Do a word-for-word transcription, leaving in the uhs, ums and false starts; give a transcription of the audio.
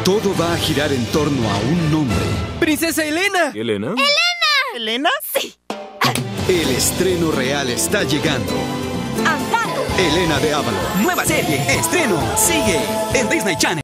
Todo va a girar en torno a un nombre. ¡Princesa Elena! ¿Elena? ¡Elena! ¿Elena? Sí. El estreno real está llegando. ¡Angato! Elena de Avalon. Nueva serie, estreno, sigue en Disney Channel.